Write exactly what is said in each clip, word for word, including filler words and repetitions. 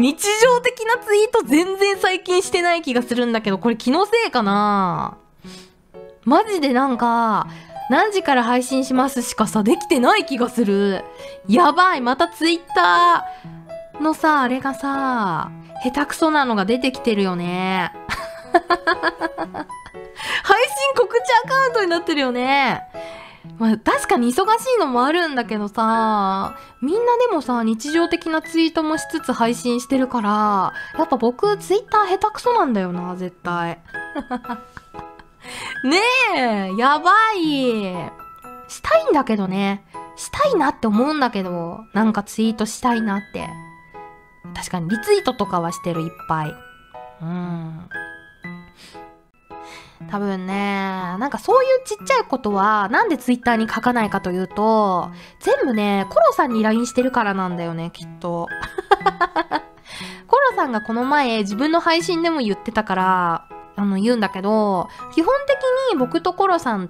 日常的なツイート全然最近してない気がするんだけど、これ気のせいかな？マジでなんか、何時から配信しますしかさ、できてない気がする。やばい、またツイッターのさ、あれがさ、下手くそなのが出てきてるよね。配信告知アカウントになってるよね。まあ確かに忙しいのもあるんだけどさ、みんなでもさ、日常的なツイートもしつつ配信してるから、やっぱ僕ツイッター下手くそなんだよな、絶対。ねえ、やばい。したいんだけどね。したいなって思うんだけど、なんかツイートしたいなって。確かにリツイートとかはしてる、いっぱい。うん。多分ね、なんかそういうちっちゃいことは、なんでツイッターに書かないかというと、全部ね、コロさんに ライン してるからなんだよね、きっと。コロさんがこの前自分の配信でも言ってたから、あの、言うんだけど、基本的に僕とコロさんって、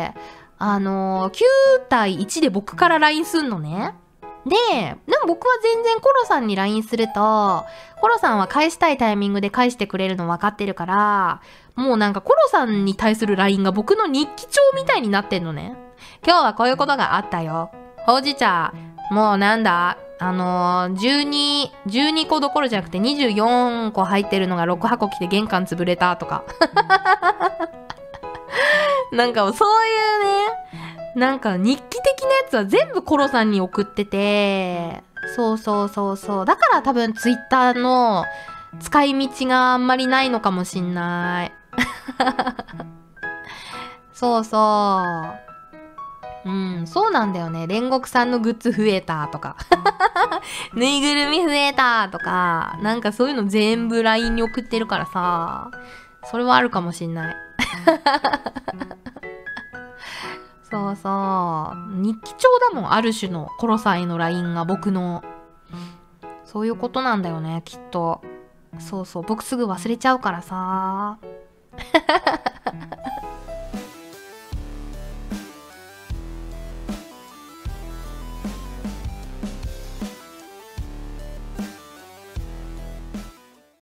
あの、きゅう対いちで僕から ライン すんのね。で、でも僕は全然コロさんに ライン すると、コロさんは返したいタイミングで返してくれるの分かってるから、もうなんかコロさんに対する ライン が僕の日記帳みたいになってんのね。今日はこういうことがあったよ。ほうじ茶、もうなんだあのー、じゅうに、じゅうにこどころじゃなくてにじゅうよんこ入ってるのがろくはこ来て玄関潰れたとか。なんかそういうね、なんか日記的なやつは全部コロさんに送ってて、そうそうそうそう。だから多分ツイッターの使い道があんまりないのかもしんない。そうそう。うん、そうなんだよね。煉獄さんのグッズ増えたとか。ぬいぐるみ増えたとか。なんかそういうの全部 ライン に送ってるからさ。それはあるかもしんない。そうそう。日記帳だもん、ある種のコロさんへの ライン が僕の。そういうことなんだよね、きっと。そうそう。僕すぐ忘れちゃうからさ。